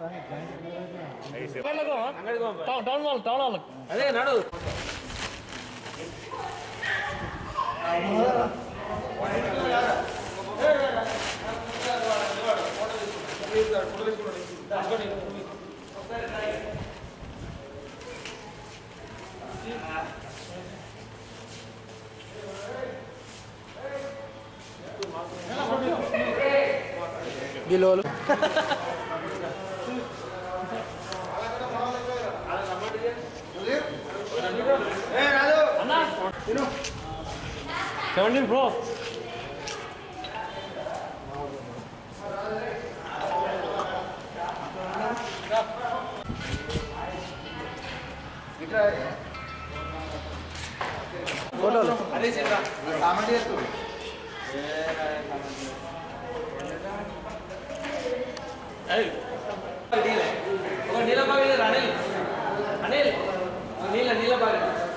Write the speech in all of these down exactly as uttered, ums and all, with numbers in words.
Town వాళ్ళు town వాళ్ళకి అదే నడు గిలోలు సెవెంటీన్ ప్రో ఫోటోలు నీళ్ళ బాగా అనిల్ అనిల్ నీళ్ళ నీళ్ళ బాగా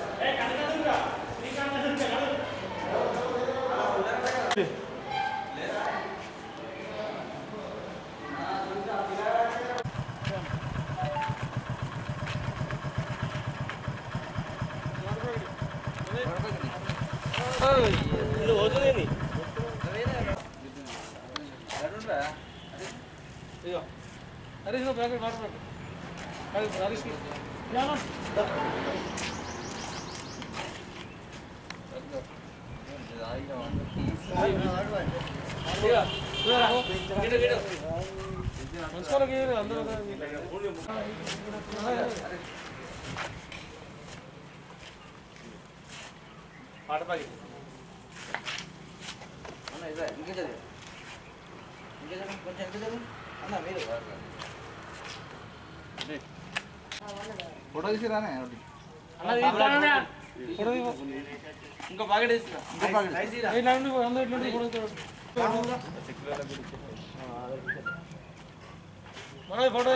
వద్దులేని Harish packet water packet Harish మంచుకోలకి అందరూ వాటర్ ప్యాకెట్ ఫోటో తీసిరానే ఇంకో ప్యాకెట్ వేసిరా మన ఫోటో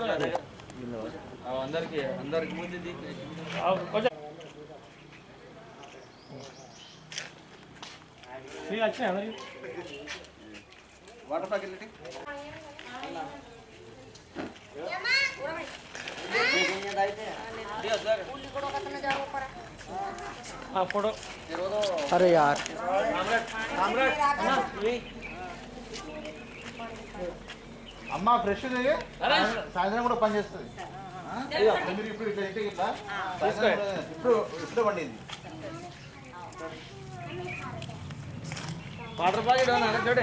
అందరికి అందరికి ముందు अच्छा వాటర్ ప్యాకెట్ फोटो अरे यार అమ్మ ఫ్రెష్ సాయంత్రం కూడా పని చేస్తుంది మీరు ఇప్పుడు ఇట్లా ఇంటికి ఇట్లా ఇప్పుడు ఇప్పుడు పండింది వాటర్ ప్యాకెట్ చూడే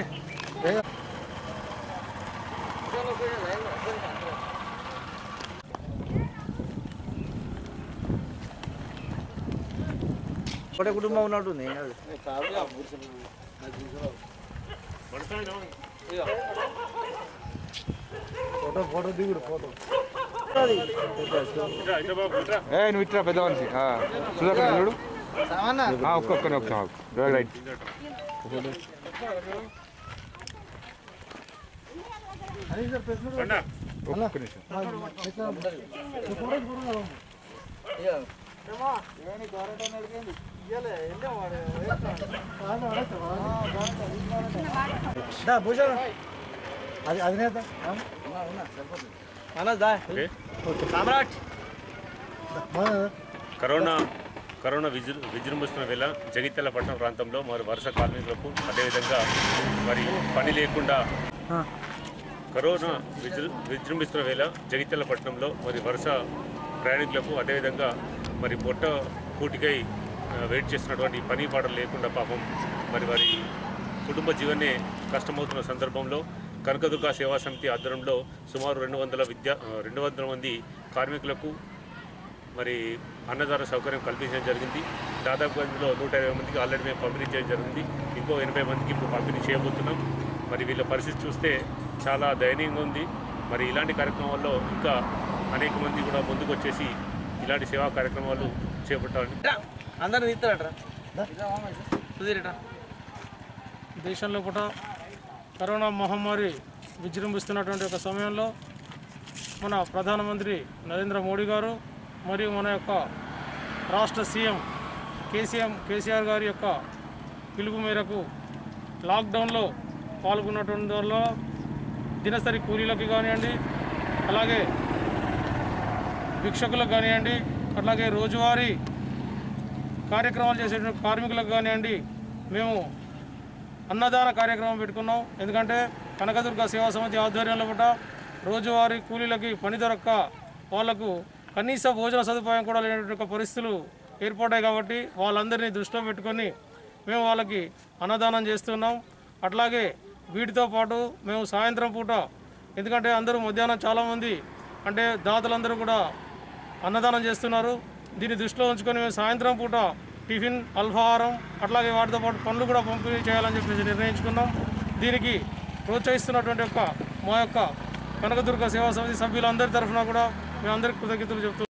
ఒకటే కుటుంబం ఉన్నట్టుంది ఫోటో ఫోటో దిగుడు ఫోటో ఏ నువ్వు ఇట్రా పెద్ద మనిషి సుధాకర్ చూడు ఒక్కొక్కని ఒక రైట్ ఒక్క నిమిషం అది అధినేత కరోనా కరోనా విజృ విజృంభిస్తున్న వేళ జగిత్యాల పట్టణ ప్రాంతంలో మరి వరుస కార్మికులకు అదేవిధంగా మరి పని లేకుండా కరోనా విజృ విజృంభిస్తున్న వేళ జగిత్యాల పట్టణంలో మరి వరుస ప్రయాణికులకు అదేవిధంగా మరి పొట్ట కూటికై వెయిట్ చేస్తున్నటువంటి పని పాటలు లేకుండా పాపం మరి వారి కుటుంబ జీవనే కష్టమవుతున్న సందర్భంలో కనకదుర్గ సేవా సమితి ఆధ్వర్యంలో సుమారు రెండు వందల విద్యా రెండు వందల మంది కార్మికులకు మరి అన్నదాన సౌకర్యం కల్పించడం జరిగింది. దాదాపు అందులో నూట ఇరవై మందికి ఆల్రెడీ మేము పంపిణీ చేయడం జరిగింది. ఇంకో ఎనభై మందికి ఇప్పుడు పంపిణీ చేయబోతున్నాం. మరి వీళ్ళ పరిస్థితి చూస్తే చాలా దయనీయంగా ఉంది. మరి ఇలాంటి కార్యక్రమాల్లో ఇంకా అనేక మంది కూడా ముందుకు వచ్చేసి ఇలాంటి సేవా కార్యక్రమాలు చేపట్టాలని అందరూ తీస్తారట. దేశంలో కూడా కరోనా మహమ్మారి విజృంభిస్తున్నటువంటి ఒక సమయంలో మన ప్రధానమంత్రి నరేంద్ర మోడీ గారు మరియు మన యొక్క రాష్ట్ర సీఎం కేసీఎం కేసీఆర్ గారి యొక్క పిలుపు మేరకు లాక్డౌన్లో పాల్గొన్నటువంటి వల్ల దినసరి కూలీలకు కానివ్వండి, అలాగే భిక్షకులకు కానివ్వండి, అట్లాగే రోజువారీ కార్యక్రమాలు చేసేటువంటి కార్మికులకు కానివ్వండి మేము అన్నదాన కార్యక్రమం పెట్టుకున్నాం. ఎందుకంటే కనకదుర్గ సేవా సమితి ఆధ్వర్యంలో కూడా రోజువారీ కూలీలకి పని దొరక్క వాళ్లకు కనీస భోజన సదుపాయం కూడా లేనటువంటి పరిస్థితులు ఏర్పడ్డాయి. కాబట్టి వాళ్ళందరినీ దృష్టిలో పెట్టుకొని మేము వాళ్ళకి అన్నదానం చేస్తున్నాం. అట్లాగే వీటితో పాటు మేము సాయంత్రం పూట, ఎందుకంటే అందరూ మధ్యాహ్నం చాలామంది అంటే దాతలందరూ కూడా అన్నదానం చేస్తున్నారు. దీన్ని దృష్టిలో ఉంచుకొని మేము సాయంత్రం పూట టిఫిన్, అల్పాహారం అట్లాగే వాటితో పాటు పండ్లు కూడా పంపిణీ చేయాలని చెప్పేసి నిర్ణయించుకున్నాం. దీనికి ప్రోత్సహిస్తున్నటువంటి యొక్క మా యొక్క కనకదుర్గ సేవా సమితి సభ్యులందరి తరఫున కూడా మేము అందరికీ కృతజ్ఞతలు చెప్తున్నాం.